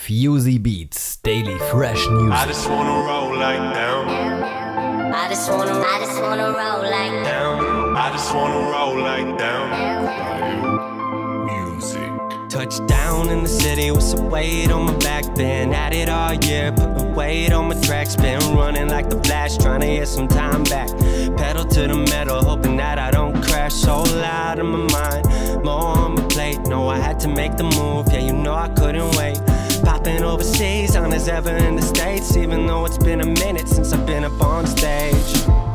VUSYBEATS Daily Fresh News. I just wanna roll like them. I just wanna roll like them. I just wanna roll like them. Music. Touchdown in the city with some weight on my back. Been at it all year, putting weight on my tracks. Been running like the Flash, trying to get some time back. Pedal to the metal, hoping that I don't crash. So loud in my mind, more on my plate. No, I had to make the move, yeah, you know I couldn't wait. Popping overseas, on as ever in the States. Even though it's been a minute since I've been up on stage.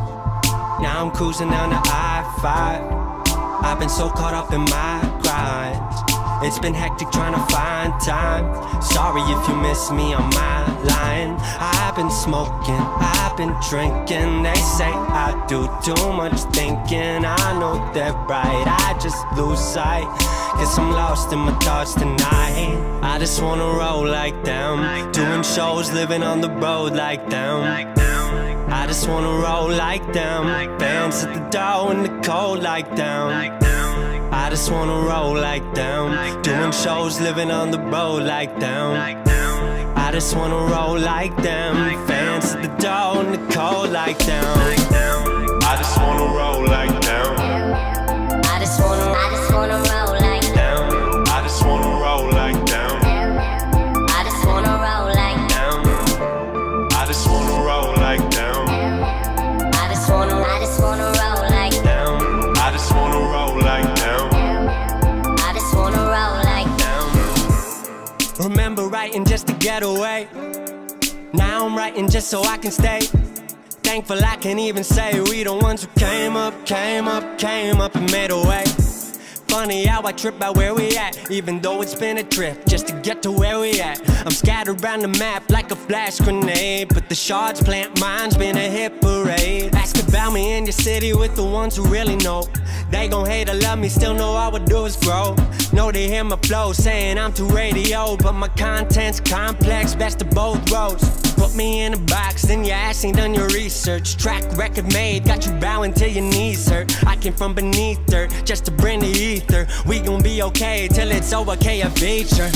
Now I'm cruising down the I-5. I've been so caught up in my grind. It's been hectic trying to find time. Sorry if you miss me on my line. I've been smoking, I've been drinking. They say I do too much thinking. I know they're right, I just lose sight. Guess I'm lost in my thoughts tonight. I just wanna roll like them. Doing shows, living on the road like them. I just wanna roll like them. Fans at the door in the cold like them. I just wanna roll like them. Doing shows, living on the road like them. I just wanna roll like them. Fans at the door in the cold like them. I just wanna roll like them. I just wanna roll like them. I just wanna roll like them. I just wanna roll like them. I just wanna roll like them. I just wanna roll like them. I just wanna roll like them. I just wanna roll like them. Remember writing just to get away. Now I'm writing just so I can stay. Thankful I can even say we the ones who came up and made a way. Funny how I trip out where we at, even though it's been a trip just to get to where we at. I'm scattered around the map like a flash grenade, but the shards plant mines, been a hit parade. Ask about me in your city with the ones who really know. They gon' hate or love me, still know all I do is grow. Know they hear my flow, saying I'm too radio, but my content's complex, best of both worlds. Put me in a box, then your ass ain't done your research. Track record made, got you bowing till your knees hurt. I came from beneath dirt, just to bring the ether. We gon' be okay, till it's okay a feature.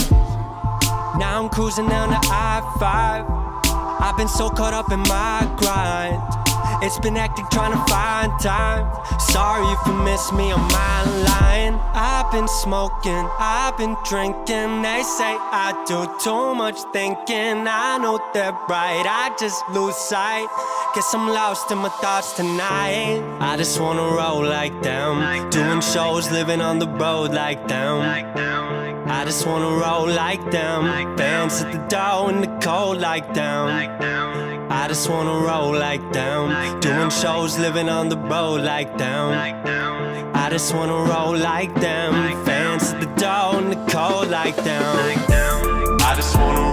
Now I'm cruising down the I-5. I've been so caught up in my grind. It's been hectic trying to find time. Sorry if you miss me on my line. I've been smoking, I've been drinking. They say I do too much thinking. I know they're right, I just lose sight. Guess I'm lost in my thoughts tonight. I just wanna roll like them. Doing shows, living on the road like them. I just wanna roll like them. Fans at the door in the cold like them. I just wanna roll like them. Doing shows, living on the road like them. I just wanna roll like them. Fans at the door in the cold like them. I just wanna